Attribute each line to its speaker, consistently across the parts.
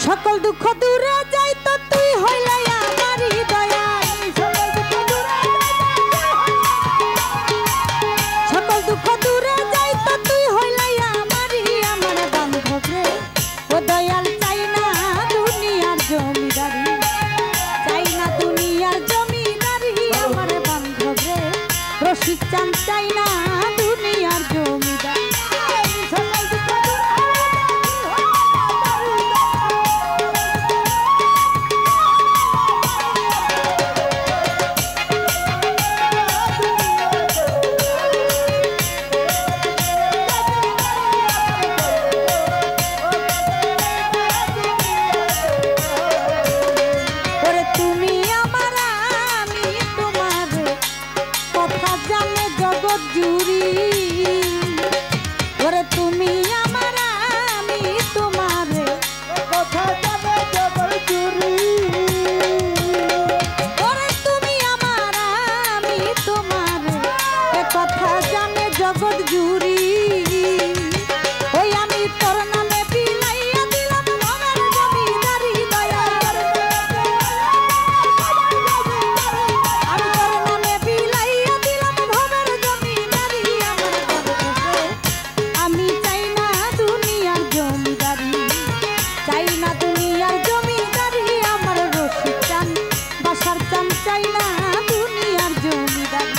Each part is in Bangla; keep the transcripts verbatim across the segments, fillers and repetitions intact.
Speaker 1: সকল দুঃখ দূরে যাই তো তুই হইলাই আমারই দয়া সকল দুঃখ দূরে যাই তো তুই হইলাই আমারই আমার বান্ধব রে ও দয়াল চাই না দুনিয়ার জমিদারি চাই না দুনিয়ার জমিদারি আমার বান্ধব রে রশিদ চান চাই না দুনিয়ার জমিদারি জগৎ জুড়ি ওই আমি তোর নামে বিলাইয়া দিলাম ভবের জমিদারি দয়া আমি তোর নামে বিলাইয়া দিলাম ভবের জমিদারি আমি চাই না দুনিয়ার জমিদারি চাই না দুনিয়ার জমিদারি আমার রশিদ চান বাসার চান চাই না দুনিয়ার জমিদারি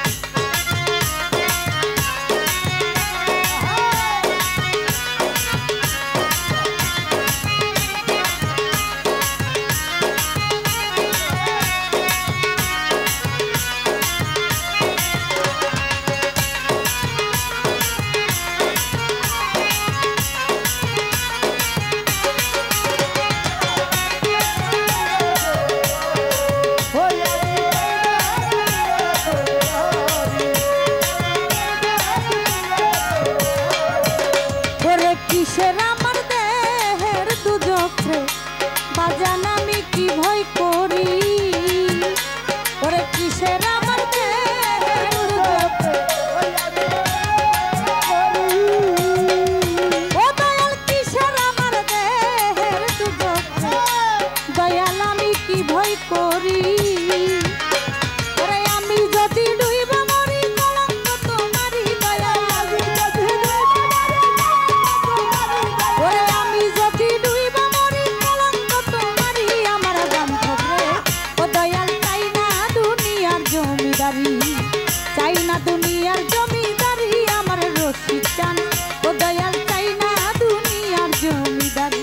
Speaker 1: কিসের আমার দেহের দুজখে বাজান আমি কি ভয় করি ওরে কিসের আমার দেহের দুজখে ও দয়াল কিসের আমার দেহের দুজখে দয়াল আমি কি ভয় করি ওরে আমি যদি ডুইবা মরি কলঙ্ক তোমারই দয়াল ওরে আমি যদি ডুইবা মরি কলঙ্ক তোমারই আমার বান্ধব রে ও দয়াল চাই না দুনিয়ার জমিদারি চাই না দুনিয়ার জমিদারি আমার রশিদ চান ও দয়াল চাই না দুনিয়ার জমিদারি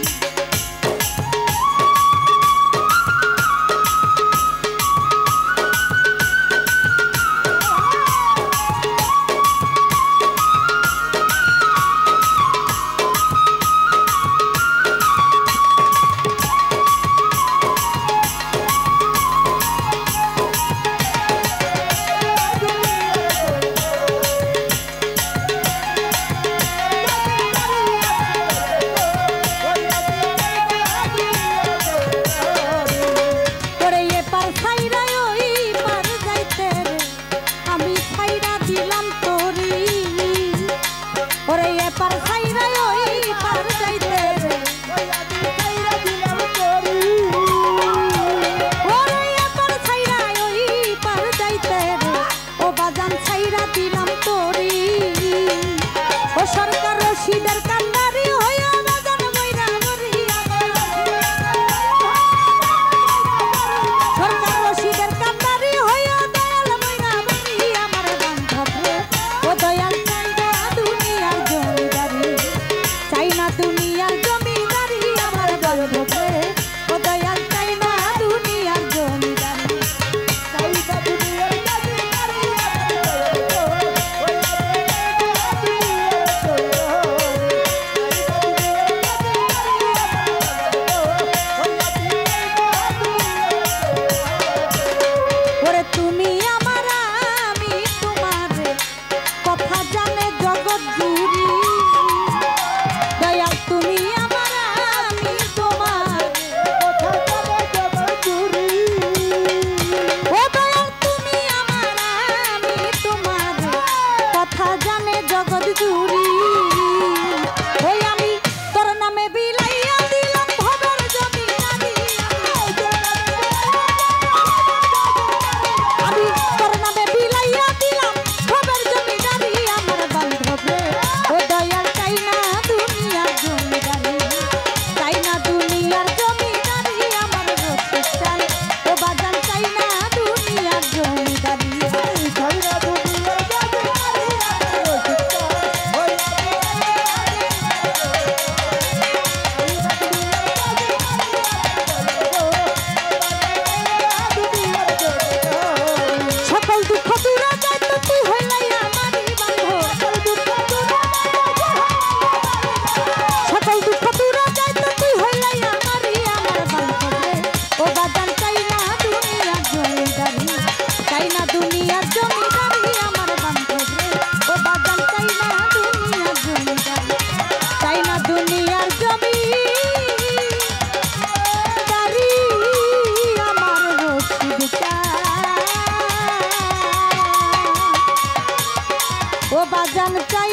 Speaker 1: সরকার রশিদের কান্ডারি হইয়া বাজান মইরা মরি সরকার রশিদের কান্ডারি হইয়া দয়াল মইরা মরি আমার বান্ধব রে ও দয়াল চাই না দুনিয়ার জমিদারি চাই না দুনিয়ার জমিদারি আমার বান্ধব রে ও দয়াল চাই না দুনিয়ার জমিদারি চাই না দুনিয়ার তুমি আমার আমি তোমার কথা জানে জগৎ জুড়ি দয়াল তুমি জান চাই